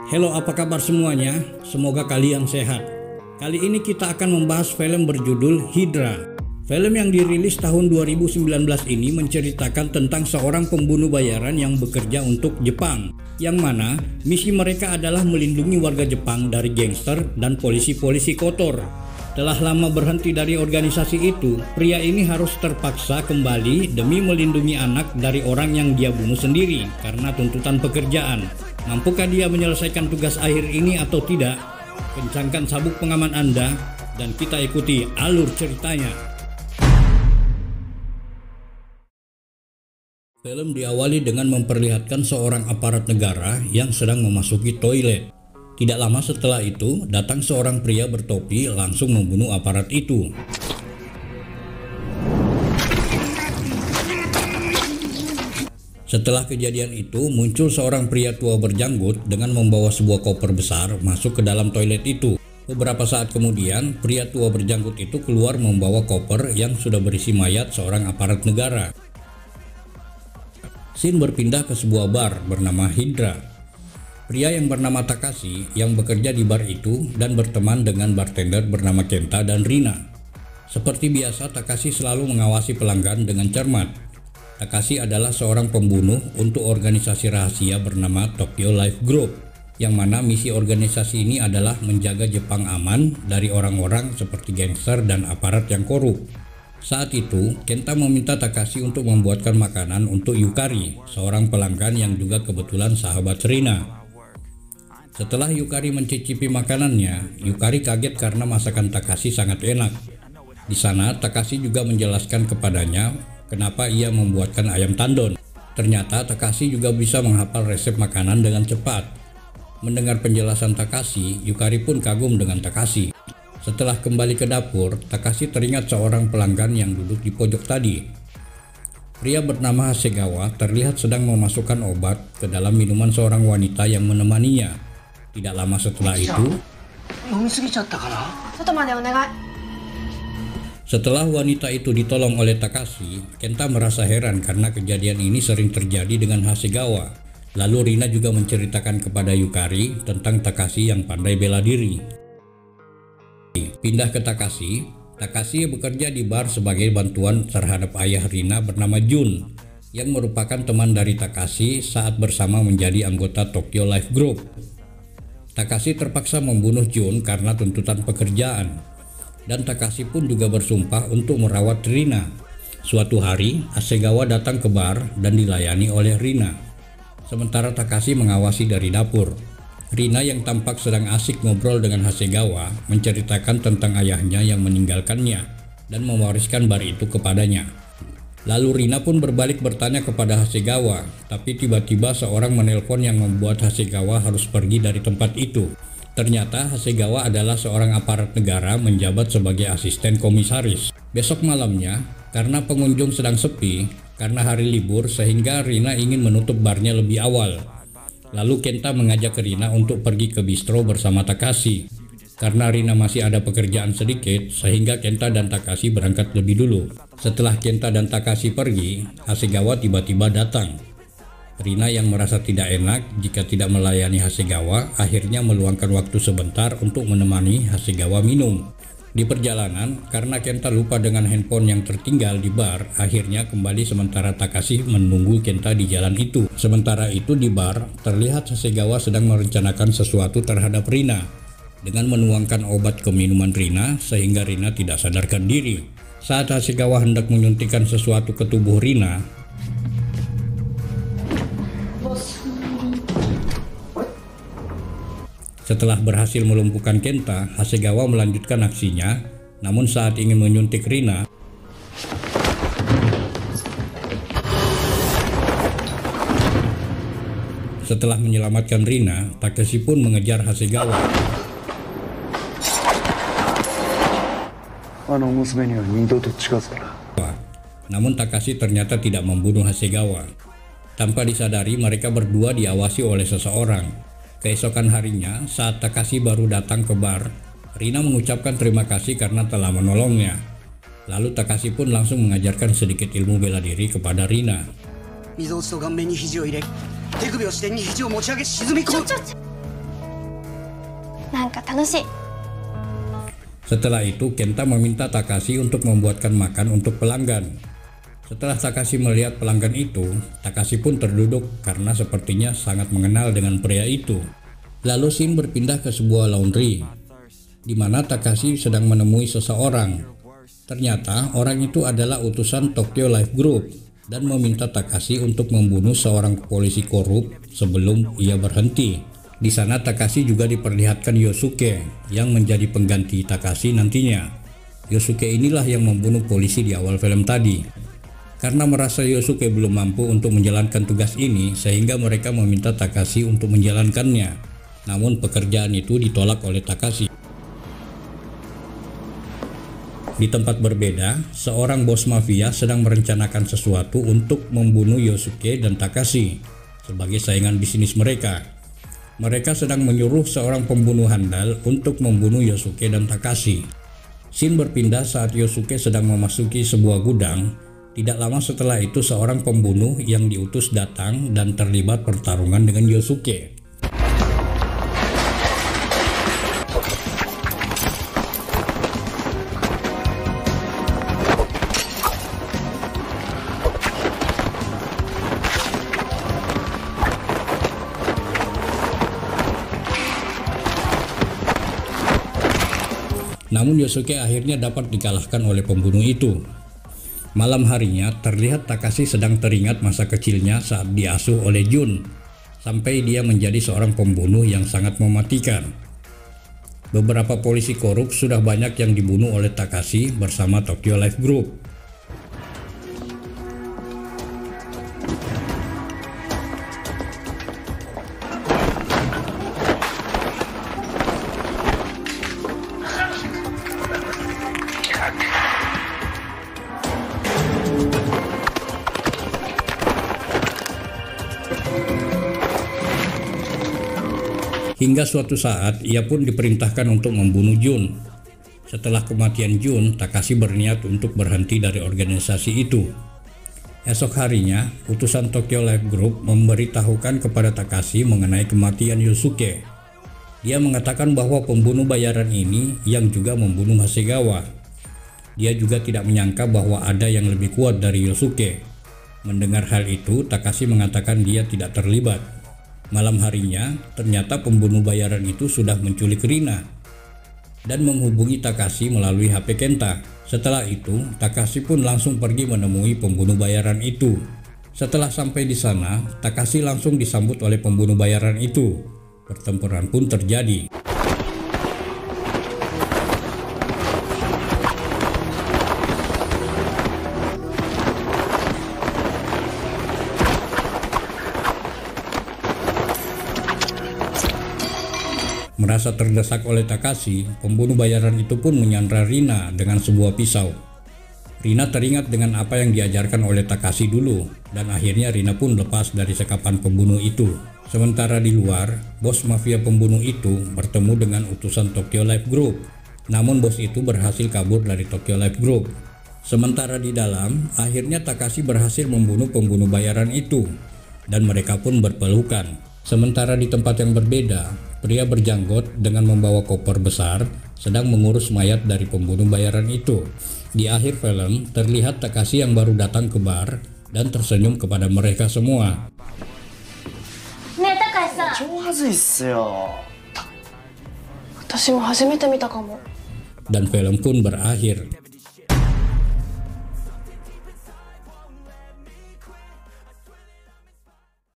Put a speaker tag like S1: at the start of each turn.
S1: Halo, apa kabar semuanya? Semoga kalian sehat. Kali ini kita akan membahas film berjudul Hydra. Film yang dirilis tahun 2019 ini menceritakan tentang seorang pembunuh bayaran yang bekerja untuk Jepang, yang mana misi mereka adalah melindungi warga Jepang dari gangster dan polisi-polisi kotor. Telah lama berhenti dari organisasi itu, pria ini harus terpaksa kembali demi melindungi anak dari orang yang dia bunuh sendiri karena tuntutan pekerjaan. Mampukah dia menyelesaikan tugas akhir ini atau tidak? Kencangkan sabuk pengaman Anda dan kita ikuti alur ceritanya. Film diawali dengan memperlihatkan seorang aparat negara yang sedang memasuki toilet. Tidak lama setelah itu, datang seorang pria bertopi langsung membunuh aparat itu. Setelah kejadian itu, muncul seorang pria tua berjanggut dengan membawa sebuah koper besar masuk ke dalam toilet itu. Beberapa saat kemudian, pria tua berjanggut itu keluar membawa koper yang sudah berisi mayat seorang aparat negara. Scene berpindah ke sebuah bar bernama Hydra. Pria yang bernama Takashi yang bekerja di bar itu dan berteman dengan bartender bernama Kenta dan Rina. Seperti biasa, Takashi selalu mengawasi pelanggan dengan cermat. Takashi adalah seorang pembunuh untuk organisasi rahasia bernama Tokyo Life Group, yang mana misi organisasi ini adalah menjaga Jepang aman dari orang-orang seperti gangster dan aparat yang korup. Saat itu, Kenta meminta Takashi untuk membuatkan makanan untuk Yukari, seorang pelanggan yang juga kebetulan sahabat Rina. Setelah Yukari mencicipi makanannya, Yukari kaget karena masakan Takashi sangat enak. Di sana, Takashi juga menjelaskan kepadanya kenapa ia membuatkan ayam tandon. Ternyata Takashi juga bisa menghafal resep makanan dengan cepat. Mendengar penjelasan Takashi, Yukari pun kagum dengan Takashi. Setelah kembali ke dapur, Takashi teringat seorang pelanggan yang duduk di pojok tadi. Pria bernama Hasegawa terlihat sedang memasukkan obat ke dalam minuman seorang wanita yang menemaninya. Tidak lama setelah itu, setelah wanita itu ditolong oleh Takashi, Kenta merasa heran karena kejadian ini sering terjadi dengan Hasegawa. Lalu Rina juga menceritakan kepada Yukari tentang Takashi yang pandai bela diri. Pindah ke Takashi, Takashi bekerja di bar sebagai bantuan terhadap ayah Rina bernama Jun, yang merupakan teman dari Takashi saat bersama menjadi anggota Tokyo Life Group. Takashi terpaksa membunuh Jun karena tuntutan pekerjaan, dan Takashi pun juga bersumpah untuk merawat Rina. Suatu hari, Hasegawa datang ke bar dan dilayani oleh Rina. Sementara Takashi mengawasi dari dapur. Rina yang tampak sedang asik ngobrol dengan Hasegawa menceritakan tentang ayahnya yang meninggalkannya dan mewariskan bar itu kepadanya. Lalu Rina pun berbalik bertanya kepada Hasegawa, tapi tiba-tiba seorang menelpon yang membuat Hasegawa harus pergi dari tempat itu. Ternyata Hasegawa adalah seorang aparat negara menjabat sebagai asisten komisaris. Besok malamnya, karena pengunjung sedang sepi, karena hari libur sehingga Rina ingin menutup barnya lebih awal. Lalu Kenta mengajak Rina untuk pergi ke bistro bersama Takashi. Karena Rina masih ada pekerjaan sedikit, sehingga Kenta dan Takashi berangkat lebih dulu. Setelah Kenta dan Takashi pergi, Hasegawa tiba-tiba datang. Rina yang merasa tidak enak jika tidak melayani Hasegawa, akhirnya meluangkan waktu sebentar untuk menemani Hasegawa minum. Di perjalanan, karena Kenta lupa dengan handphone yang tertinggal di bar, akhirnya kembali sementara Takashi menunggu Kenta di jalan itu. Sementara itu di bar, terlihat Hasegawa sedang merencanakan sesuatu terhadap Rina dengan menuangkan obat ke minuman Rina sehingga Rina tidak sadarkan diri. Saat Hasegawa hendak menyuntikkan sesuatu ke tubuh Rina, setelah berhasil melumpuhkan Kenta, Hasegawa melanjutkan aksinya. Namun saat ingin menyuntik Rina, setelah menyelamatkan Rina, Takashi pun mengejar Hasegawa. Namun Takashi ternyata tidak membunuh Hasegawa. Tanpa disadari, mereka berdua diawasi oleh seseorang. Keesokan harinya, saat Takashi baru datang ke bar, Rina mengucapkan terima kasih karena telah menolongnya. Lalu Takashi pun langsung mengajarkan sedikit ilmu bela diri kepada Rina.
S2: なんか楽しい。
S1: Setelah itu, Kenta meminta Takashi untuk membuatkan makan untuk pelanggan. Setelah Takashi melihat pelanggan itu, Takashi pun terduduk karena sepertinya sangat mengenal dengan pria itu. Lalu Shin berpindah ke sebuah laundry, di mana Takashi sedang menemui seseorang. Ternyata orang itu adalah utusan Tokyo Life Group dan meminta Takashi untuk membunuh seorang polisi korup sebelum ia berhenti. Di sana Takashi juga diperlihatkan Yosuke yang menjadi pengganti Takashi nantinya. Yosuke inilah yang membunuh polisi di awal film tadi. Karena merasa Yosuke belum mampu untuk menjalankan tugas ini, sehingga mereka meminta Takashi untuk menjalankannya. Namun pekerjaan itu ditolak oleh Takashi. Di tempat berbeda, seorang bos mafia sedang merencanakan sesuatu untuk membunuh Yosuke dan Takashi sebagai saingan bisnis mereka. Mereka sedang menyuruh seorang pembunuh handal untuk membunuh Yosuke dan Takashi. Shin berpindah saat Yosuke sedang memasuki sebuah gudang. Tidak lama setelah itu seorang pembunuh yang diutus datang dan terlibat pertarungan dengan Yosuke. Namun Yosuke akhirnya dapat dikalahkan oleh pembunuh itu. Malam harinya terlihat Takashi sedang teringat masa kecilnya saat diasuh oleh Jun, sampai dia menjadi seorang pembunuh yang sangat mematikan. Beberapa polisi korup sudah banyak yang dibunuh oleh Takashi bersama Tokyo Life Group. Hingga suatu saat ia pun diperintahkan untuk membunuh Jun. Setelah kematian Jun, Takashi berniat untuk berhenti dari organisasi itu. Esok harinya, utusan Tokyo Life Group memberitahukan kepada Takashi mengenai kematian Yosuke. Dia mengatakan bahwa pembunuh bayaran ini yang juga membunuh Hasegawa. Dia juga tidak menyangka bahwa ada yang lebih kuat dari Yosuke. Mendengar hal itu, Takashi mengatakan dia tidak terlibat. Malam harinya, ternyata pembunuh bayaran itu sudah menculik Rina dan menghubungi Takashi melalui HP Kenta. Setelah itu, Takashi pun langsung pergi menemui pembunuh bayaran itu. Setelah sampai di sana, Takashi langsung disambut oleh pembunuh bayaran itu. Pertempuran pun terjadi. Merasa terdesak oleh Takashi, pembunuh bayaran itu pun menyandra Rina dengan sebuah pisau. Rina teringat dengan apa yang diajarkan oleh Takashi dulu, dan akhirnya Rina pun lepas dari sekapan pembunuh itu. Sementara di luar, bos mafia pembunuh itu bertemu dengan utusan Tokyo Life Group. Namun bos itu berhasil kabur dari Tokyo Life Group. Sementara di dalam, akhirnya Takashi berhasil membunuh pembunuh bayaran itu, dan mereka pun berpelukan. Sementara di tempat yang berbeda, pria berjanggot dengan membawa koper besar sedang mengurus mayat dari pembunuh bayaran itu. Di akhir film, terlihat Takashi yang baru datang ke bar dan tersenyum kepada mereka semua. Dan film pun berakhir.